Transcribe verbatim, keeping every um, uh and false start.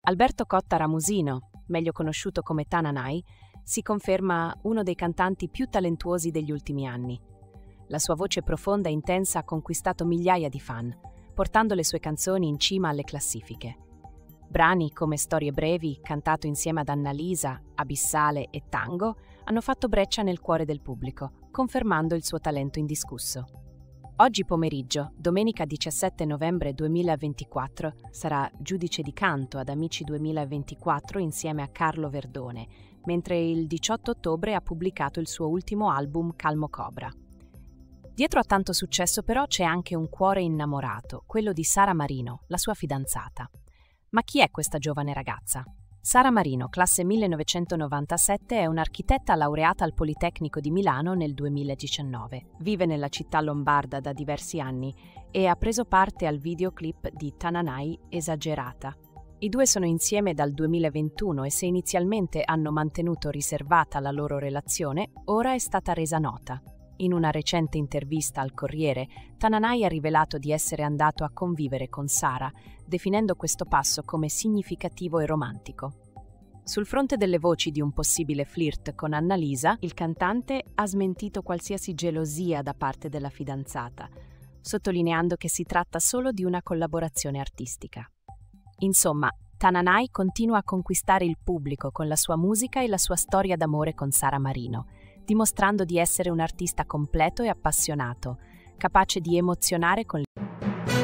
Alberto Cotta Ramusino, meglio conosciuto come Tananai, si conferma uno dei cantanti più talentuosi degli ultimi anni. La sua voce profonda e intensa ha conquistato migliaia di fan, portando le sue canzoni in cima alle classifiche. Brani come Storie brevi, cantato insieme ad Annalisa, Abissale e Tango, hanno fatto breccia nel cuore del pubblico, confermando il suo talento indiscusso. Oggi pomeriggio, domenica diciassette novembre duemilaventiquattro, sarà giudice di canto ad Amici duemilaventiquattro insieme a Carlo Verdone, mentre il diciotto ottobre ha pubblicato il suo ultimo album Calmo Cobra. Dietro a tanto successo però c'è anche un cuore innamorato, quello di Sara Marino, la sua fidanzata. Ma chi è questa giovane ragazza? Sara Marino, classe millenovecentonovantasette, è un'architetta laureata al Politecnico di Milano nel duemiladiciannove. Vive nella città lombarda da diversi anni e ha preso parte al videoclip di Tananai Esagerata. I due sono insieme dal duemilaventuno e se inizialmente hanno mantenuto riservata la loro relazione, ora è stata resa nota. In una recente intervista al Corriere, Tananai ha rivelato di essere andato a convivere con Sara, definendo questo passo come significativo e romantico. Sul fronte delle voci di un possibile flirt con Annalisa, il cantante ha smentito qualsiasi gelosia da parte della fidanzata, sottolineando che si tratta solo di una collaborazione artistica. Insomma, Tananai continua a conquistare il pubblico con la sua musica e la sua storia d'amore con Sara Marino, dimostrando di essere un artista completo e appassionato, capace di emozionare con